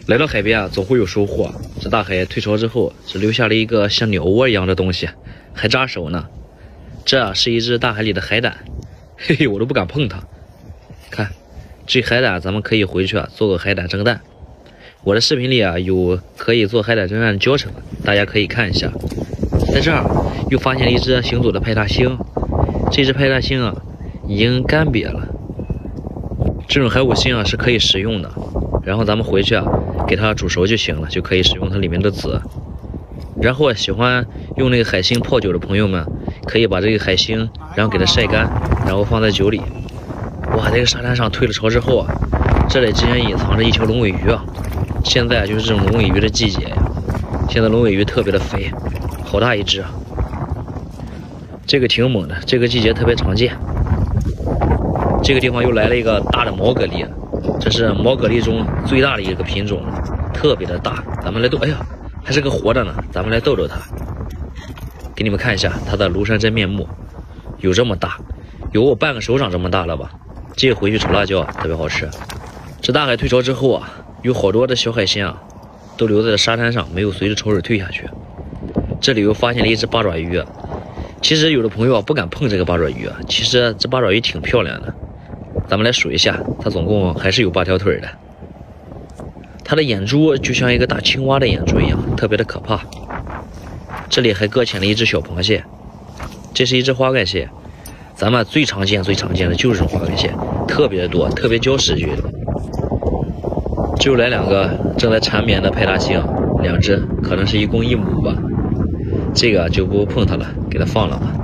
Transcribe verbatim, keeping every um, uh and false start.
来到海边啊，总会有收获。这大海退潮之后，只留下了一个像鸟窝一样的东西，还扎手呢。这是一只大海里的海胆，嘿嘿，我都不敢碰它。看，这海胆咱们可以回去啊做个海胆蒸蛋。我的视频里啊有可以做海胆蒸蛋的教程，大家可以看一下。在这儿又发现了一只行走的派大星，这只派大星啊已经干瘪了。这种海五星啊是可以食用的，然后咱们回去啊给它煮熟就行了，就可以使用它里面的籽。然后喜欢用那个海星泡酒的朋友们，可以把这个海星然后给它晒干，然后放在酒里。哇，这个沙滩上退了潮之后啊，这里竟然隐藏着一条龙尾鱼啊！现在就是这种龙尾鱼的季节呀，现在龙尾鱼特别的肥，好大一只啊！这个挺猛的，这个季节特别常见。这个地方又来了一个大的毛蛤蜊，这是毛蛤蜊中最大的一个品种，特别的大。咱们来逗，哎呀，还是个活的呢，咱们来逗逗它，给你们看一下它的庐山真面目，有这么大，有我半个手掌这么大了吧？这个回去炒辣椒啊，特别好吃。这大海退潮之后啊，有好多的小海鲜啊，都留在了沙滩上，没有随着潮水退下去。这里又发现了一只八爪鱼，其实有的朋友啊不敢碰这个八爪鱼啊，其实这八爪鱼挺漂亮的。咱们来数一下，它总共还是有八条腿的。它的眼珠就像一个大青蛙的眼珠一样，特别的可怕。这里还搁浅了一只小螃蟹，这是一只花盖蟹。咱们最常见、最常见的就是这种花盖蟹，特别的多，特别礁石区的。这又来两个正在缠绵的派大星，两只，可能是一公一母吧。这个就不碰它了，给它放了吧。